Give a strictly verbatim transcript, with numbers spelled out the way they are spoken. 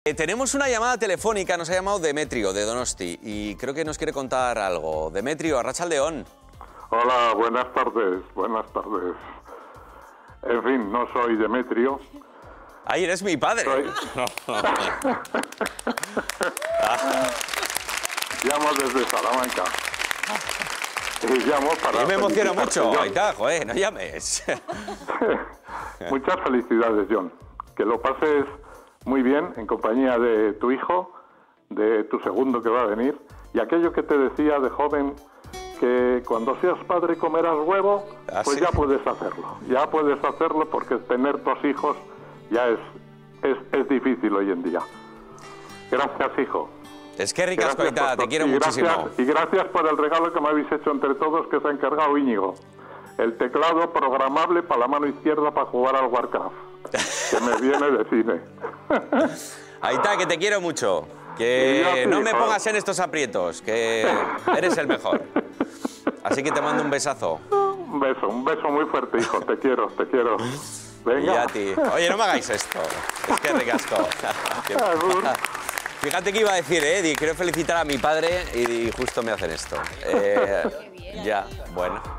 Eh, tenemos una llamada telefónica, nos ha llamado Demetrio, de Donosti, y creo que nos quiere contar algo. Demetrio, arratsaldeon. Hola, buenas tardes, buenas tardes. En fin, no soy Demetrio. ¡Ay, eres mi padre! Soy... Llamo desde Salamanca. Y llamo para... Y me emociona felicitarte, mucho. John. Ahí está, joder, no llames. Muchas felicidades, John. Que lo pases muy bien en compañía de tu hijo, de tu segundo que va a venir, y aquello que te decía de joven, que cuando seas padre comerás huevo, ¿Ah, pues sí? ya puedes hacerlo. Ya puedes hacerlo porque tener dos hijos ya es, es, es difícil hoy en día. Gracias, hijo. Es que ricas, Gracias Coita, por te todo. quiero y muchísimo. Gracias, y gracias por el regalo que me habéis hecho entre todos, que se ha encargado Íñigo. El teclado programable para la mano izquierda para jugar al Warcraft, que me viene de cine. Ahí está, que te quiero mucho. Y Que yo a ti, no me hijo. pongas en estos aprietos, que eres el mejor. Así que te mando un besazo. Un beso, un beso muy fuerte, hijo. Te quiero, te quiero. Venga. Y a ti. Oye, no me hagáis esto. Es que ricasco. Agur. Fíjate que iba a decir, eh, di, quiero felicitar a mi padre y justo me hacen esto. Eh, ya, bueno.